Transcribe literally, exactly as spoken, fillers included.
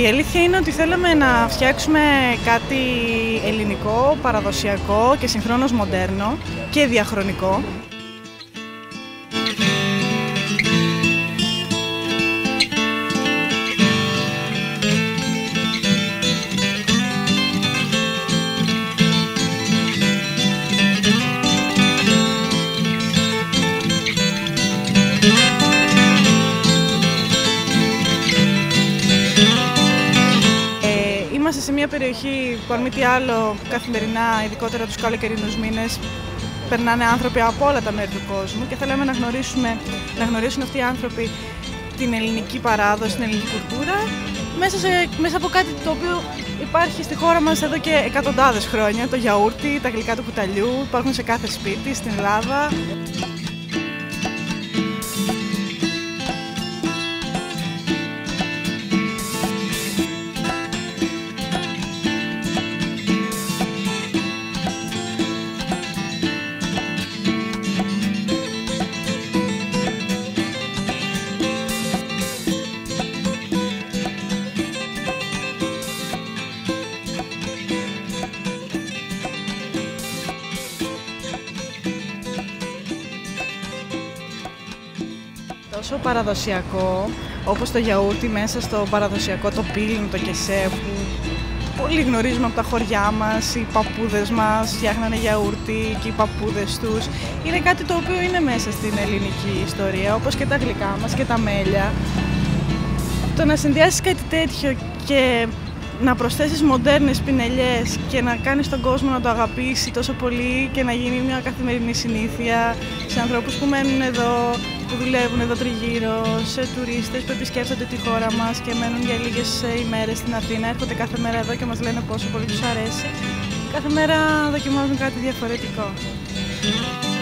Η αλήθεια είναι ότι θέλαμε να φτιάξουμε κάτι ελληνικό, παραδοσιακό και συγχρόνως μοντέρνο και διαχρονικό. Είμαστε σε μια περιοχή που αν μη τι άλλο καθημερινά, ειδικότερα τους καλοκαιρινούς μήνες, περνάνε άνθρωποι από όλα τα μέρη του κόσμου και θέλαμε να, γνωρίσουμε, να γνωρίσουν αυτοί οι άνθρωποι την ελληνική παράδοση, την ελληνική κουλτούρα μέσα, σε, μέσα από κάτι το οποίο υπάρχει στη χώρα μας εδώ και εκατοντάδες χρόνια, το γιαούρτι, τα γλυκά του κουταλιού, υπάρχουν σε κάθε σπίτι στην Ελλάδα. Τόσο παραδοσιακό, όπως το γιαούρτι μέσα στο παραδοσιακό το πίλιν, το κεσέ, που πολύ γνωρίζουμε από τα χωριά μας, οι παππούδες μας φτιάχνανε γιαούρτι και οι παππούδες τους. Είναι κάτι το οποίο είναι μέσα στην ελληνική ιστορία, όπως και τα γλυκά μας και τα μέλια. Το να συνδυάσεις κάτι τέτοιο και να προσθέσεις μοντέρνες πινελιές και να κάνεις τον κόσμο να το αγαπήσει τόσο πολύ και να γίνει μια καθημερινή συνήθεια σε ανθρώπους που μένουν εδώ, που δουλεύουν εδώ τριγύρω, σε τουρίστες που επισκέφτονται τη χώρα μας και μένουν για λίγες ημέρες στην Αθήνα, έρχονται κάθε μέρα εδώ και μας λένε πόσο πολύ τους αρέσει. Κάθε μέρα δοκιμάζουν κάτι διαφορετικό.